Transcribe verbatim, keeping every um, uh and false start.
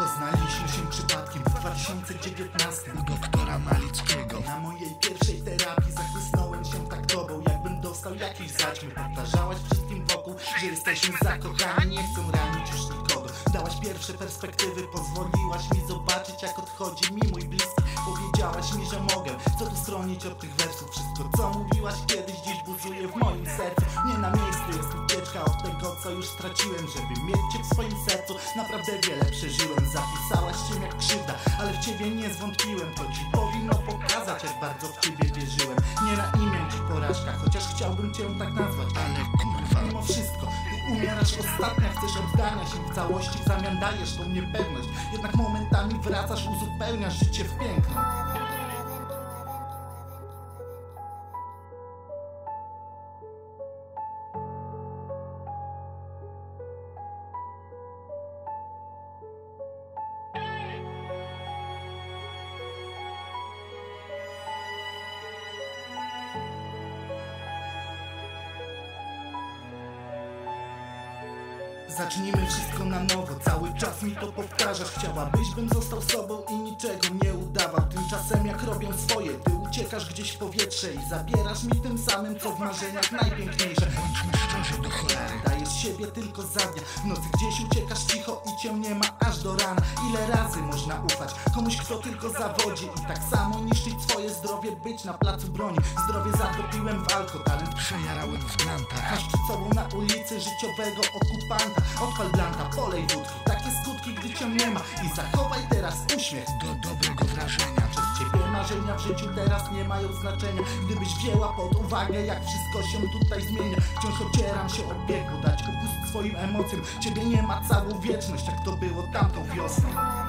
Poznaliśmy się przypadkiem w dwa tysiące dziewiętnastym u doktora Malickiego. Na mojej pierwszej terapii zachłysnąłem się tak tobą, jakbym dostał jakiejś zaćmy. Powtarzałaś wszystkim wokół, że jesteśmy zakochani, nie chcą ranić już nikogo. Dałaś pierwsze perspektywy, pozwoliłaś mi zobaczyć, jak odchodzi mi mój bliski. Powiedziałaś mi, że mogę, co tu stronić od tych wersów. Wszystko co mówiłaś kiedyś, dziś buzuje w moim sercu. Nie na miejscu jest ucieczka od tego, co już straciłem. Żeby mieć cię w swoim sercu, naprawdę wiele przeżyłem. Zapisałaś się jak krzywda, ale w ciebie nie zwątpiłem. To ci powinno pokazać, jak bardzo w ciebie wierzyłem. Nie na imię ci porażka, chociaż chciałbym cię tak nazwać. Ale kurwa, mimo wszystko, ty umierasz ostatnia, chcesz oddania się w całości, w zamian dajesz tą niepewność. Jednak momentami wracasz, uzupełniasz życie w piękno. Zacznijmy wszystko na nowo, cały czas mi to powtarzasz. Chciałabyś, bym został sobą i niczego nie udawał. Tymczasem jak robią swoje, ty uciekasz gdzieś w powietrze i zabierasz mi tym samym, co w marzeniach najpiękniejsze. Bądźmy szczerzy do cholery. Dajesz siebie tylko za dnia, w nocy gdzieś uciekasz cicho i cię nie ma aż do rana. Ile razy można ufać komuś, kto tylko zawodzi i tak samo niszczyć swoje zdrowie, być na placu broni. Zdrowie zatopiłem w alko, talent Przejarałem w grantach. masz przed sobą na ulicy życiowego okupanta. Odpal blanta, polej wódki, takie skutki, gdy cię nie ma. I zachowaj teraz uśmiech do dobrego wrażenia. Przez ciebie marzenia w życiu teraz nie mają znaczenia. Gdybyś wzięła pod uwagę, jak wszystko się tutaj zmienia. Wciąż ocieram się o biegu, dać upust swoim emocjom. Ciebie nie ma całą wieczność, jak to było tamtą wiosną.